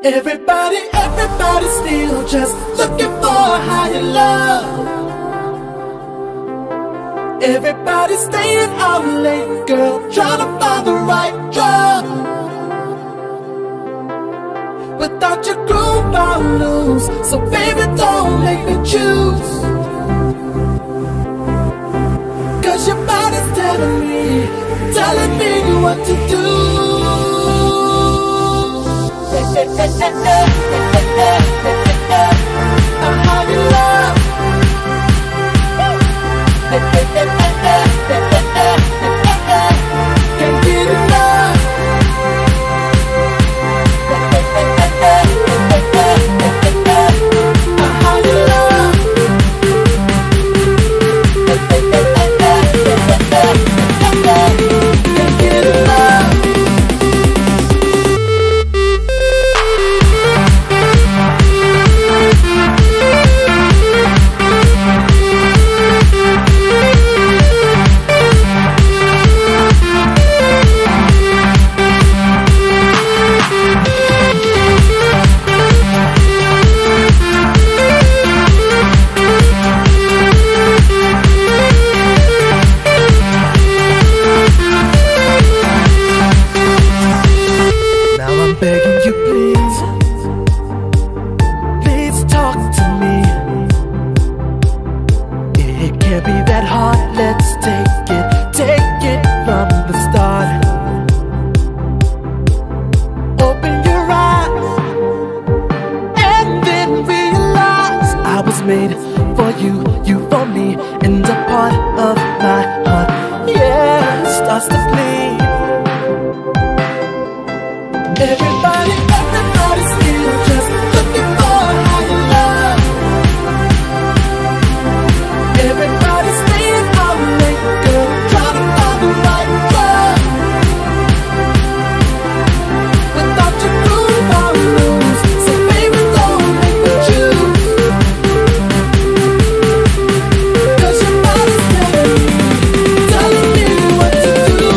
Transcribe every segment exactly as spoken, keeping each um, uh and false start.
Everybody, everybody still just looking for a higher love. Everybody staying out late, girl, trying to find the right drug. Without your groove I'll lose, so baby don't make me choose. Cause your body's telling me, telling me what to do. A higher love. Can't get enough. A higher love. Can't get enough. Begging you please, please talk to me. It can't be that hard, let's take it, take it from the start. Open your eyes and then realize I was made for you, you for me, and a part of my heart, yeah, starts to bleed. Everybody, everybody still just looking for a higher love. Everybody staying out late, girl, trying to find the right drug. Without your groove I'll lose, so baby don't make me choose. Cause your body's telling me, telling me what to do.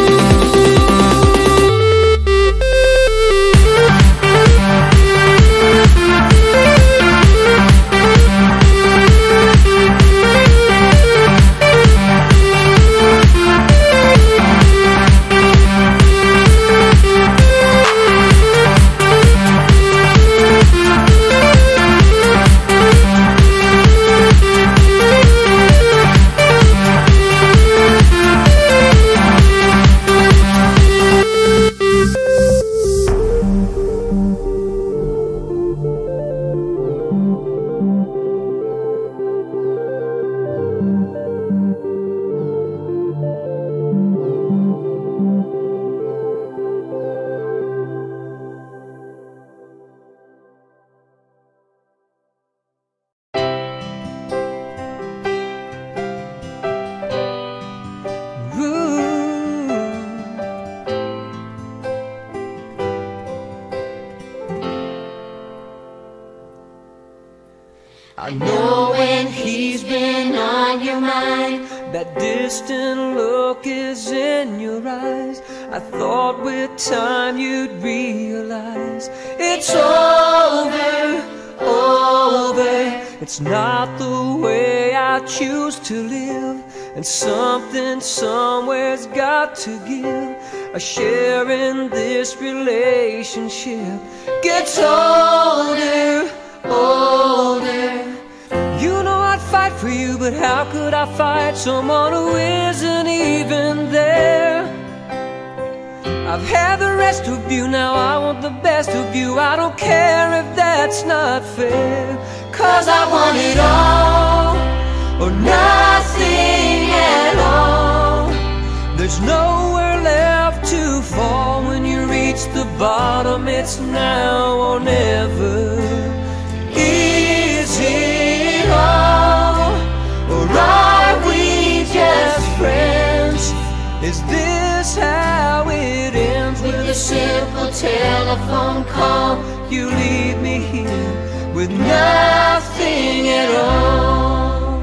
I know when he's been on your mind, that distant look is in your eyes. I thought with time you'd realize it's over, over. It's not the way I choose to live, and something somewhere's got to give. A share in this relationship gets older, older. You know I'd fight for you, but how could I fight someone who isn't even there? I've had the rest of you, now I want the best of you. I don't care if that's not fair, cause I want it all, or nothing at all. There's nowhere left to fall when you reach the bottom. It's now or never. Is it all, or are we just friends? Is this how it ends? With a simple telephone call, you leave me here with nothing at all.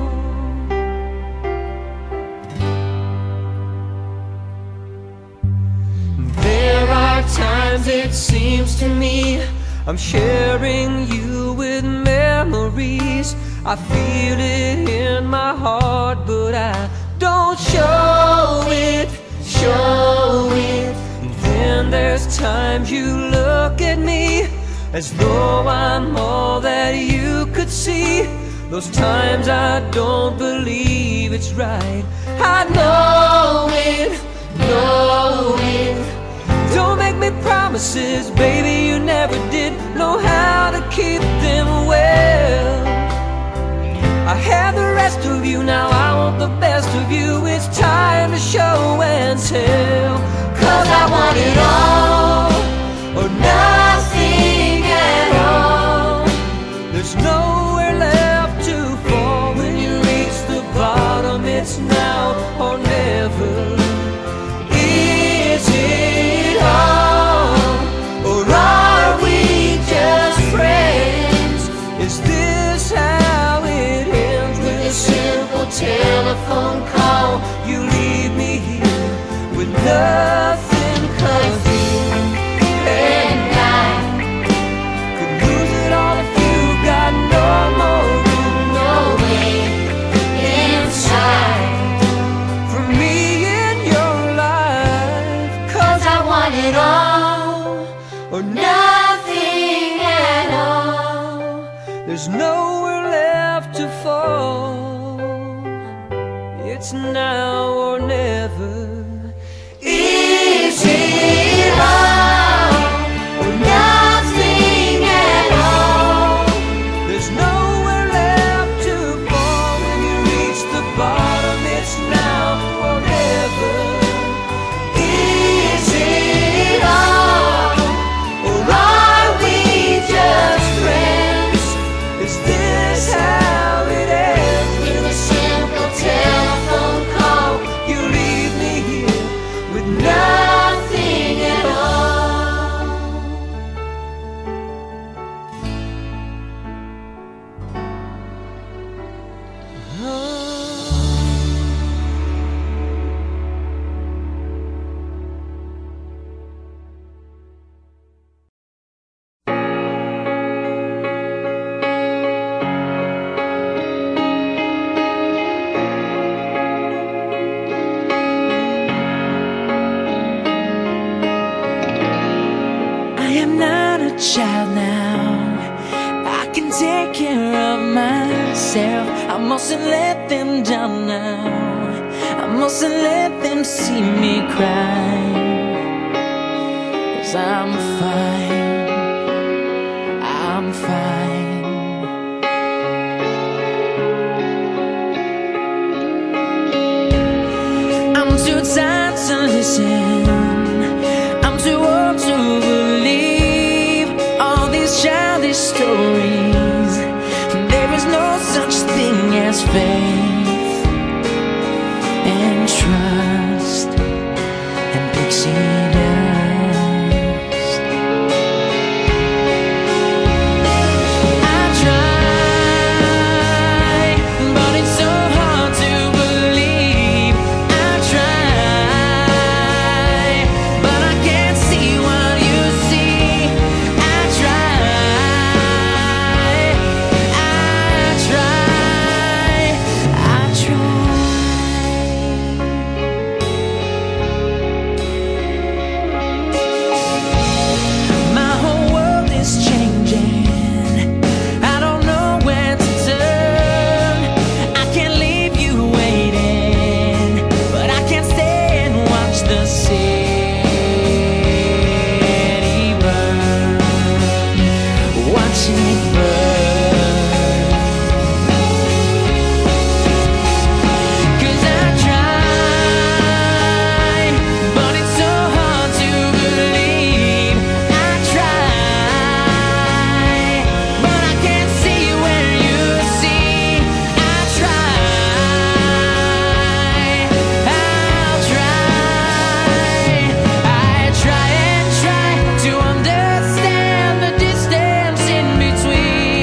There are times it seems to me I'm sharing you with memories. I feel it in my heart, but I don't show it, show it. Then there's times you look at me as though I'm all that you could see. Those times I don't believe it's right. I know it, know it. Don't make me promises, baby, you never did know how to keep them well. I have the rest of you, now I want the best of you. It's time to show and tell. Cause I want it all, or nothing at all. There's nowhere left to fall. When you reach the bottom, it's now or never. Is it all, or are we just friends? Is this how it ends? With a simple telephone call, you leave me here with nothing, 'cause you and I could lose it all if you got no more room, no way inside for me in your life. 'Cause I want it all, or nothing at all. There's nowhere left to fall. It's now or never. Is it all, or nothing at all? There's nowhere left to fall. When you reach the bottom, it's now or never. Is it all, or are we just friends? Is this how it ends? With a simple telephone call, you leave me here with nothing at all. Oh. I am not a child now. I can take care of myself. I mustn't let them down now. I mustn't let them see me cry. 'Cause I'm fine, I'm fine. I'm too tired to listen. I'm too old to believe all these childish stories. There is no such thing as faith and trust and pixie dust. I try, but it's so hard to believe. I try, but I can't see what you see. I try, I try, I try. My whole world is changing. I don't know where to turn. I can't leave you waiting, but I can't stay and watch the city burn. Watch it burn. 'Cause I try, but it's so hard to believe. I try, but I can't see where you see. I try, I'll try. I try and try to understand the distance in between.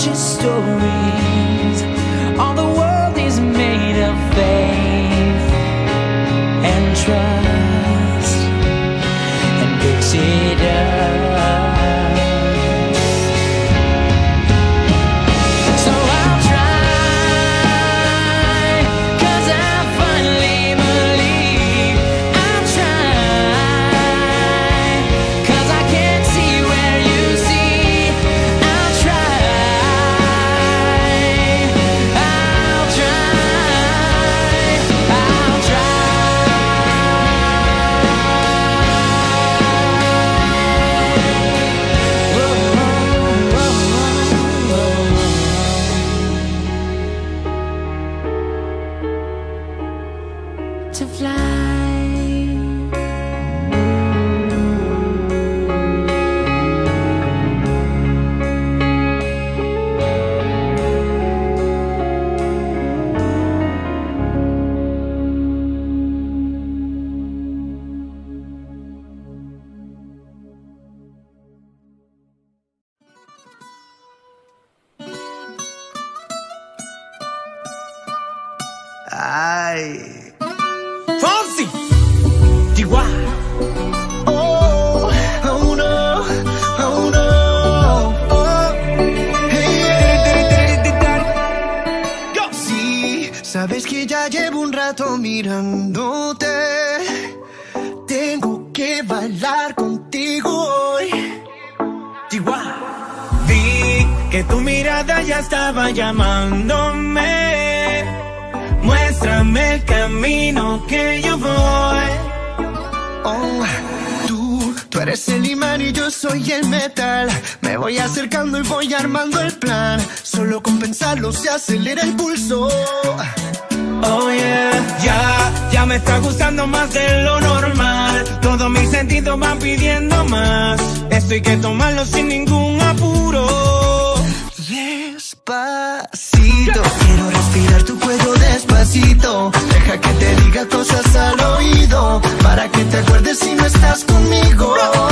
just stories. All the world is made of faith and trust and picks it up. So I'll try, 'cause I finally believe. I'll try, 'cause I can't see where you see. I'll try, I'll try, I'll try to fly. Ay, Fonsi, Chihuahua. Oh, oh no, oh no, oh, hey. Go. Sí, sabes que ya llevo un rato mirándote. Tengo que bailar contigo hoy. Chihuahua. Vi que tu mirada ya estaba llamándome. Muéstrame el camino que yo voy. Oh, tú, tú eres el imán y yo soy el metal. Me voy acercando y voy armando el plan. Solo con pensarlo se acelera el pulso. Oh yeah, ya, ya me está gustando más de lo normal. Todos mis sentidos van pidiendo más. Esto hay que tomarlo sin ningún apuro. Despacito, quiero respirar tu cuello despacito. Deja que te diga cosas al oído, para que te acuerdes si no estás conmigo.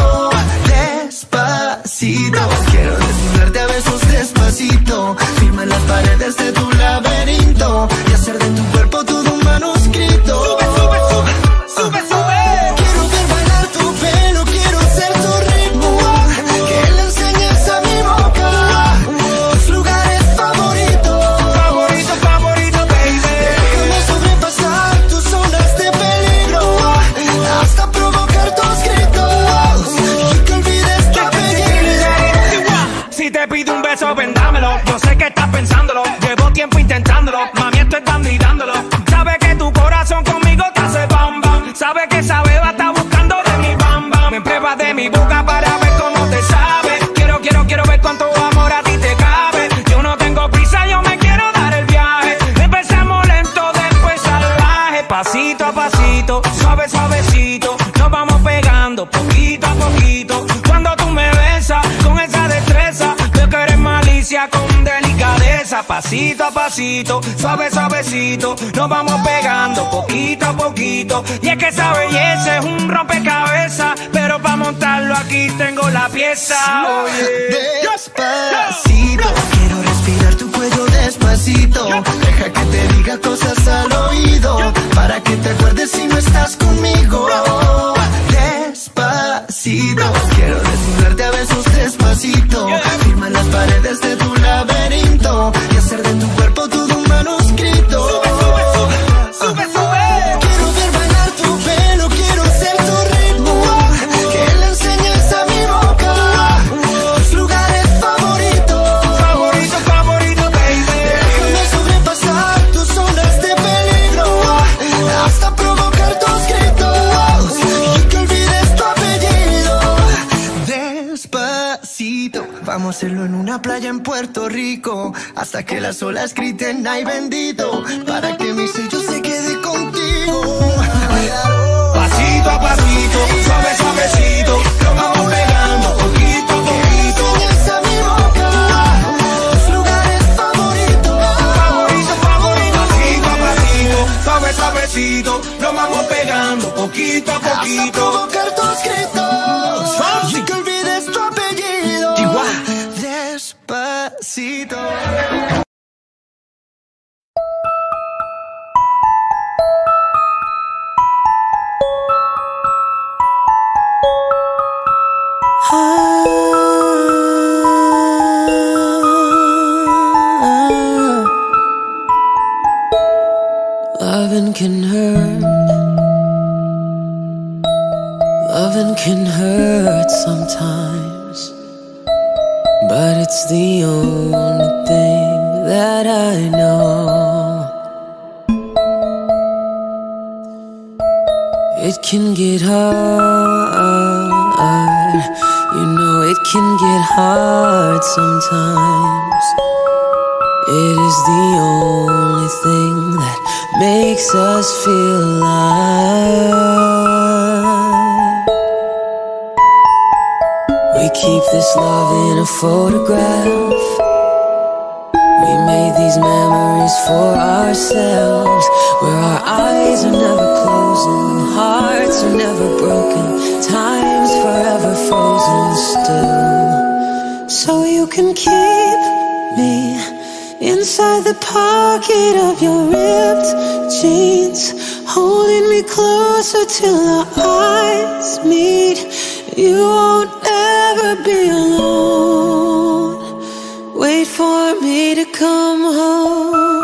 Despacito, quiero desnudarte a besos despacito. Firma en las paredes de tu laberinto y hacer de tu cuerpo todo un manuscrito. Sube, sube, sube, sube, sube. Quiero ver bailar tu pelo, quiero ser tu ritmo. Que le enseñes a mi boca tus lugares favoritos. Favorito, favorito, baby. Déjame sobrepasar tus zonas de peligro hasta provocar tus gritos y que olvides tu apellido. Si te pido un beso, vendámelo. Yo sé que estás pensándolo. Llevo tiempo intentándolo. Mami, estoy dando y dándolo. Sabes que tu corazón conmigo te hace bam bam. Sabes que esa beba está buscando de mi bam bam. Me prueba de mi boca para ver cómo te sabe. Quiero, quiero, quiero ver cuánto amor a ti te cabe. Yo no tengo prisa, yo me quiero dar el viaje. Empezamos lento, después salvaje. Pasito a pasito, suave, suavecito. Nos vamos pegando poquito a poquito. Cuando tú me besas con esa destreza, veo que eres malicia con delicadeza. Pasito a pasito, suave, suavecito. Nos vamos pegando poquito a poquito. Y es que esa belleza es un rompecabezas, pero para montarlo aquí tengo la pieza. Oye, despacito, quiero respirar tu cuello despacito. Deja que te diga cosas al oído, para que te acuerdes si no estás conmigo. Despacito, quiero desnudarte a besos despacito. Firma en las paredes de tu laberinto y hacer de tu cuerpo todo un manuscrito. Sube, sube, sube, sube, sube. Quiero ver bailar tu pelo, quiero ser tu ritmo. Que le enseñes a mi boca tus lugares favoritos. Favorito, favorito, baby. Déjame sobrepasar tus zonas de peligro hasta provocar tus gritos y que olvides tu apellido. Despacito, vamos a hacerlo en una playa en Puerto Rico, hasta que las olas griten ay bendito, para que mi sello se quede contigo. Pasito a pasito, suave, suavecito, lo vamos pegando poquito a poquito. Enseñas a mi boca tus lugares favoritos. Favorito, favorito. Pasito a pasito, suave, suavecito, lo vamos pegando poquito a poquito. Hasta provocar tus gritos y que olvides tu apellido. Despacito. it's the only thing that I know. It can get hard, you know it can get hard sometimes. It is the only thing that makes us feel alive. We keep this love in a photograph. We made these memories for ourselves, where our eyes are never closing, hearts are never broken, time's forever frozen still. So you can keep me inside the pocket of your ripped jeans, holding me closer till our eyes meet. You won't ever be alone. Wait for me to come home.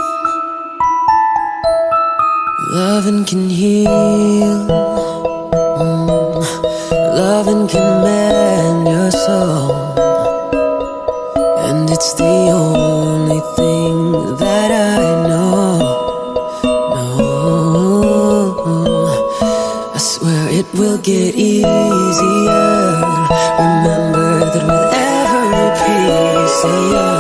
Loving can heal, mm. Loving can mend your soul, and it's the only thing that I know. No, I swear it will get easier. Remember that with every piece of you,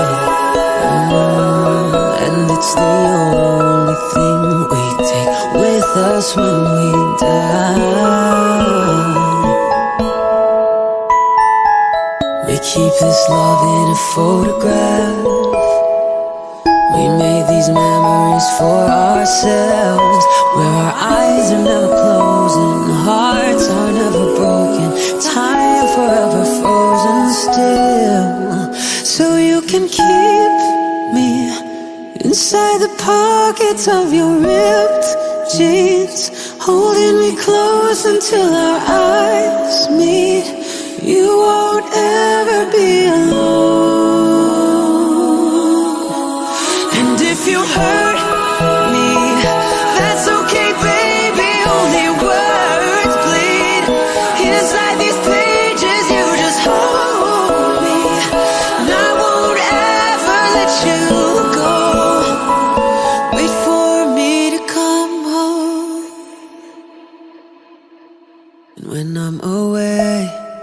mm, and it's the only thing we take with us when we die. We keep this love in a photograph. We made these memories for ourselves, where our eyes are never closing, hearts are never broken, time forever frozen still. So you can keep me inside the pockets of your ripped jeans, holding me close until our eyes meet. You won't ever be alone. And if you hurt me, that's okay, baby. Only words bleed inside these pages. You just hold me, and I won't ever let you go. Wait for me to come home. And when I'm away,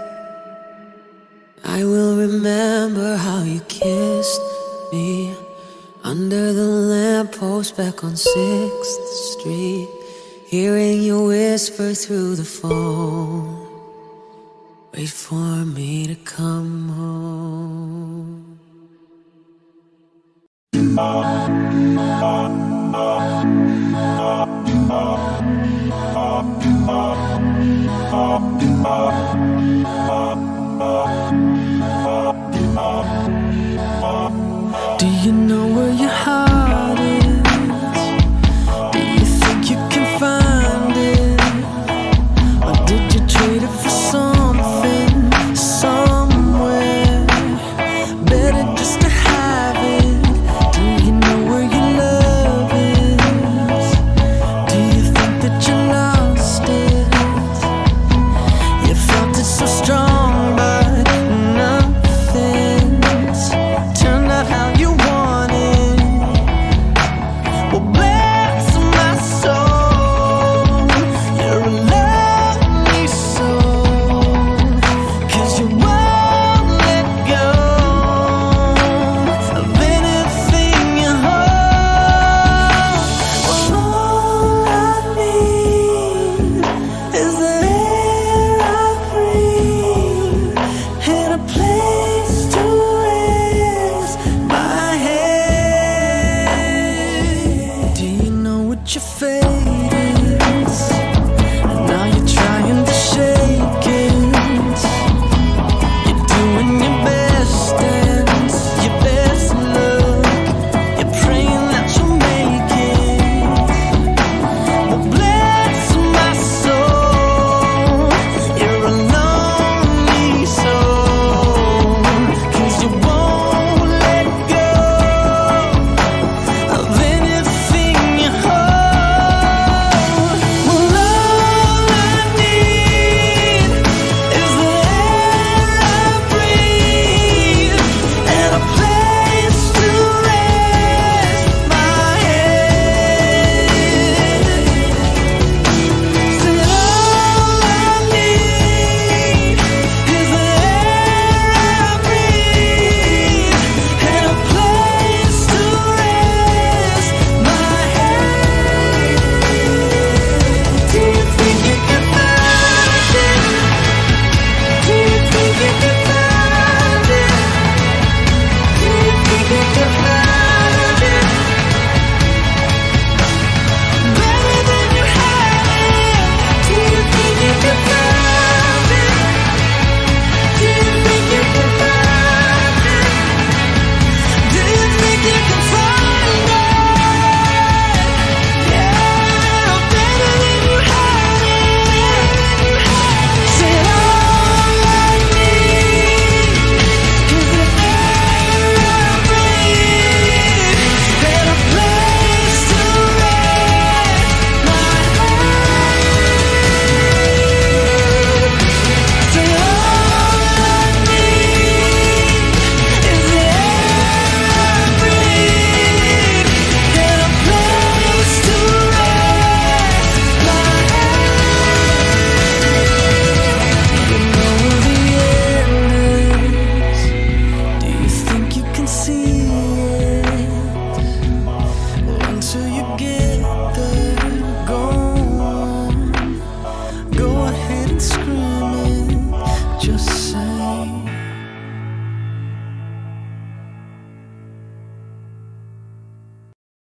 I will remember how you kissed me under the lamppost back on sixth street, hearing you whisper through the phone. Wait for me to come home. Do you know where your heart is? Do you think you can find it? Or did you trade it for something, somewhere better just to have it? Do you know where your love is? Do you think that you lost it? You felt it unscrew.